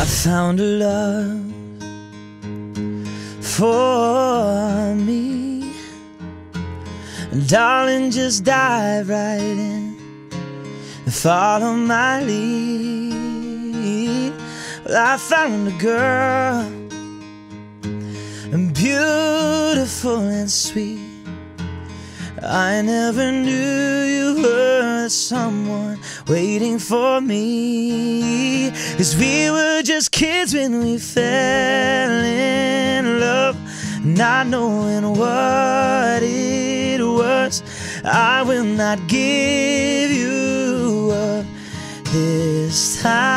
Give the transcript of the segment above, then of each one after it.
I found a love for me. Darling, just dive right in and follow my lead. Well, I found a girl, beautiful and sweet. I never knew you were someone waiting for me, 'cause we were just kids when we fell in love, not knowing what it was. I will not give you up this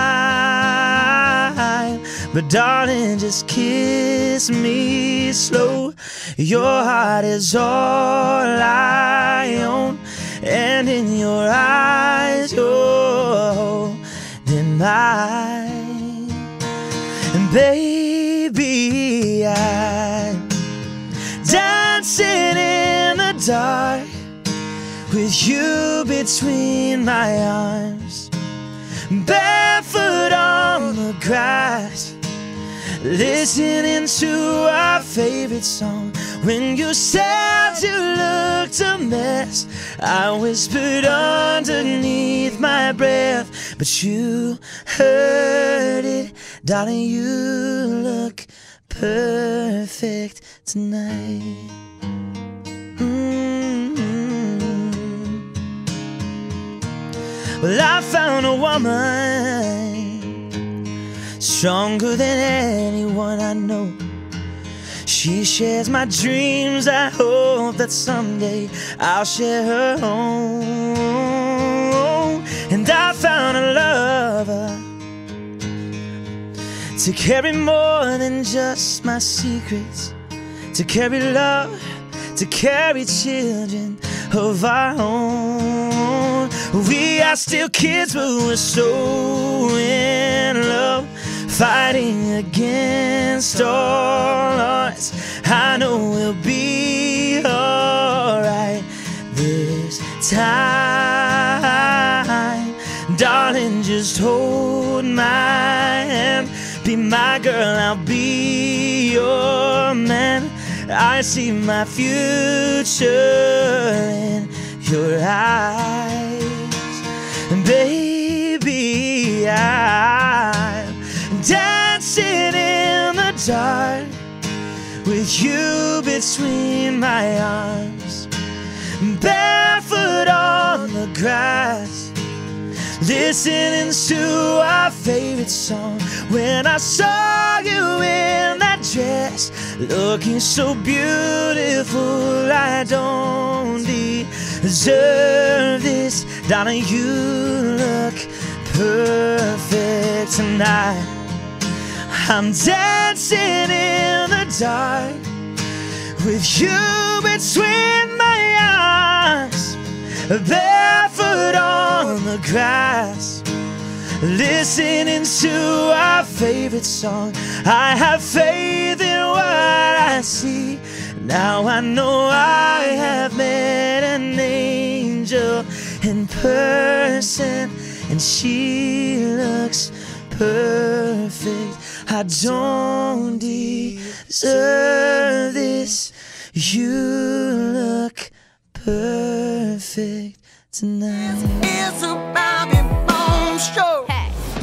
time, but darling, just kiss me slow. Your heart is all I own, and in your eyes you're holding mine. And baby, I'm dancing in the dark with you between my arms, barefoot on the grass, listening to our favorite song. When you said you looked a mess, I whispered underneath my breath, but you heard it. Darling, you look perfect tonight. Well, I found a woman stronger than anyone I know. She shares my dreams. I hope that someday I'll share her home. And I found a lover to carry more than just my secrets, to carry love, to carry children of our own. We are still kids, but we're so in love, fighting against all odds. I know we'll be alright this time. Darling, just hold my hand, be my girl, I'll be your man. I see my future in your eyes. And baby, I'm dancing in the dark with you between my arms, barefoot on the grass, listening to our favorite song. When I saw you in that dress, looking so beautiful, I don't deserve this. Darling, you look perfect tonight. I'm dancing in the dark with you between my arms, barefoot on the grass, listening to our favorite song. I have faith in what I see. Now I know I have met an angel in person, and she looks perfect. I don't deserve this. You look perfect tonight. It's about